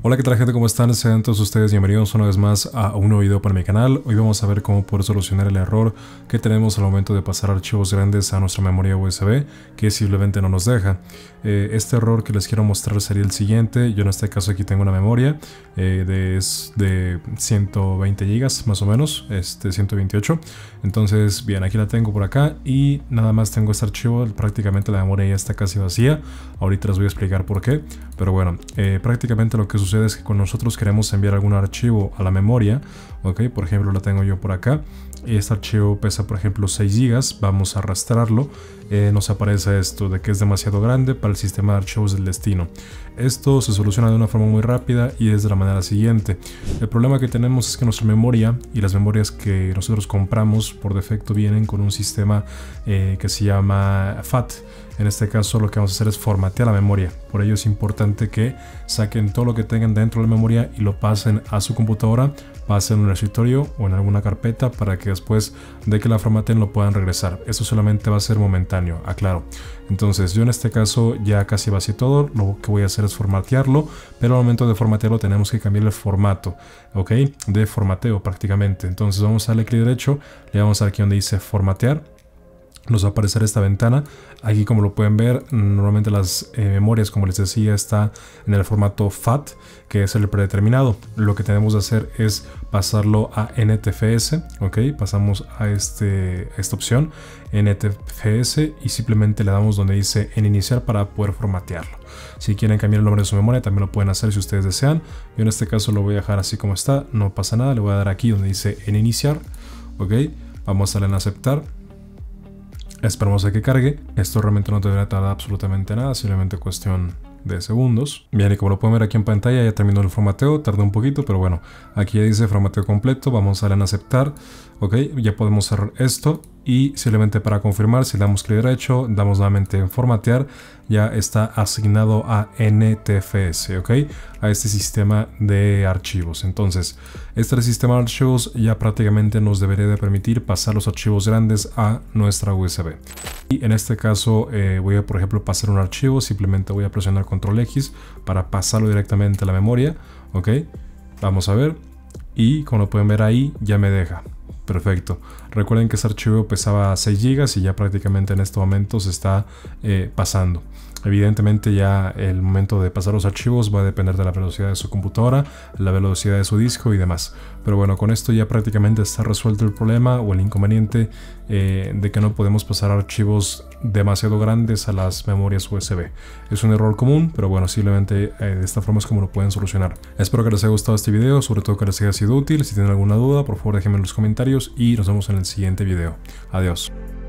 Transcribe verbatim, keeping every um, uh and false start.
Hola, ¿qué tal, gente? ¿Cómo están? Sean todos ustedes bienvenidos una vez más a un nuevo video para mi canal. Hoy vamos a ver cómo poder solucionar el error que tenemos al momento de pasar archivos grandes a nuestra memoria U S B, que simplemente no nos deja. Eh, este error que les quiero mostrar sería el siguiente. Yo en este caso aquí tengo una memoria eh, de, de ciento veinte gigas más o menos, este ciento veintiocho. Entonces, bien, aquí la tengo por acá y nada más tengo este archivo. Prácticamente la memoria ya está casi vacía. Ahorita les voy a explicar por qué. Pero bueno, eh, prácticamente lo que sucede es que cuando nosotros queremos enviar algún archivo a la memoria, ok, por ejemplo la tengo yo por acá, y este archivo pesa por ejemplo seis gigas, vamos a arrastrarlo, eh, nos aparece esto de que es demasiado grande para el sistema de archivos del destino. Esto se soluciona de una forma muy rápida y es de la manera siguiente. El problema que tenemos es que nuestra memoria y las memorias que nosotros compramos por defecto vienen con un sistema eh, que se llama F A T. En este caso lo que vamos a hacer es formatear la memoria. Por ello es importante que saquen todo lo que tengan dentro de la memoria y lo pasen a su computadora, pasen en un escritorio o en alguna carpeta para que después de que la formateen lo puedan regresar. Esto solamente va a ser momentáneo, aclaro. Entonces yo en este caso ya casi vacié todo, lo que voy a hacer es formatearlo, pero al momento de formatearlo tenemos que cambiar el formato, ok, de formateo prácticamente. Entonces vamos a darle clic derecho, le vamos a dar aquí donde dice formatear. Nos va a aparecer esta ventana. Aquí, como lo pueden ver, normalmente las eh, memorias, como les decía, está en el formato F A T, que es el predeterminado. Lo que tenemos que hacer es pasarlo a N T F S, ok, pasamos a, este, a esta opción N T F S y simplemente le damos donde dice en iniciar para poder formatearlo. Si quieren cambiar el nombre de su memoria también lo pueden hacer si ustedes desean. Yo en este caso lo voy a dejar así como está, no pasa nada. Le voy a dar aquí donde dice en iniciar, ok, vamos a darle en aceptar. Esperamos a que cargue. Esto realmente no debería tardar absolutamente nada, simplemente cuestión de segundos. Bien, y como lo pueden ver aquí en pantalla ya terminó el formateo, tardó un poquito, pero bueno, aquí ya dice formateo completo, vamos a darle en aceptar, ok, ya podemos cerrar esto y simplemente para confirmar, si le damos clic derecho, damos nuevamente en formatear, ya está asignado a N T F S, ok, a este sistema de archivos. Entonces, este sistema de archivos ya prácticamente nos debería de permitir pasar los archivos grandes a nuestra U S B. Y en este caso eh, voy a, por ejemplo, pasar un archivo, simplemente voy a presionar control X para pasarlo directamente a la memoria, ok, vamos a ver, y como lo pueden ver ahí, ya me deja. Perfecto. Recuerden que ese archivo pesaba seis gigas y ya prácticamente en este momento se está eh, pasando. Evidentemente ya el momento de pasar los archivos va a depender de la velocidad de su computadora, la velocidad de su disco y demás. Pero bueno, con esto ya prácticamente está resuelto el problema o el inconveniente eh, de que no podemos pasar archivos demasiado grandes a las memorias U S B. Es un error común, pero bueno, simplemente eh, de esta forma es como lo pueden solucionar. Espero que les haya gustado este video, sobre todo que les haya sido útil. Si tienen alguna duda, por favor déjenme en los comentarios y nos vemos en el siguiente video. Adiós.